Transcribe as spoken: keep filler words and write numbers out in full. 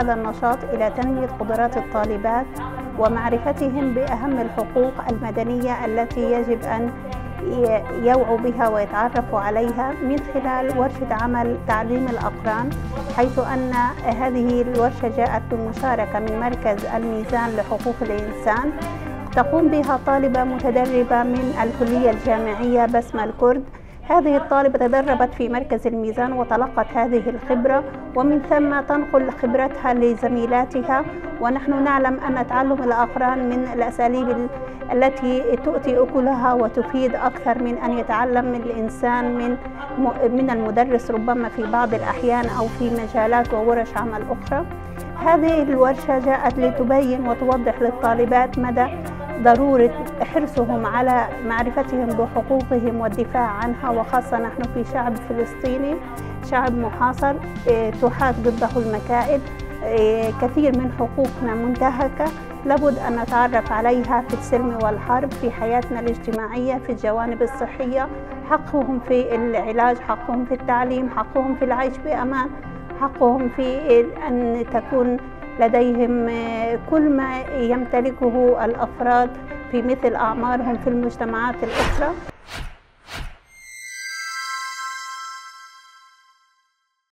هذا النشاط إلى تنمية قدرات الطالبات ومعرفتهم بأهم الحقوق المدنية التي يجب أن يوعوا بها ويتعرفوا عليها من خلال ورشة عمل تعليم الأقران، حيث أن هذه الورشة جاءت بمشاركة من مركز الميزان لحقوق الإنسان تقوم بها طالبة متدربة من الكلية الجامعية بسمة الكرد. هذه الطالبة تدربت في مركز الميزان وتلقت هذه الخبرة، ومن ثم تنقل خبرتها لزميلاتها. ونحن نعلم أن تعلم الأقران من الأساليب التي تؤتي أكلها وتفيد أكثر من أن يتعلم الإنسان من من المدرس ربما في بعض الأحيان أو في مجالات وورش عمل أخرى. هذه الورشة جاءت لتبين وتوضح للطالبات مدى ضرورة حرصهم على معرفتهم بحقوقهم والدفاع عنها، وخاصة نحن في شعب فلسطيني، شعب محاصر تحاك ضده المكائد، كثير من حقوقنا منتهكة، لابد أن نتعرف عليها في السلم والحرب في حياتنا الاجتماعية، في الجوانب الصحية، حقهم في العلاج، حقهم في التعليم، حقهم في العيش بأمان، حقهم في أن تكون لديهم كل ما يمتلكه الأفراد في مثل أعمارهم في المجتمعات الأخرى.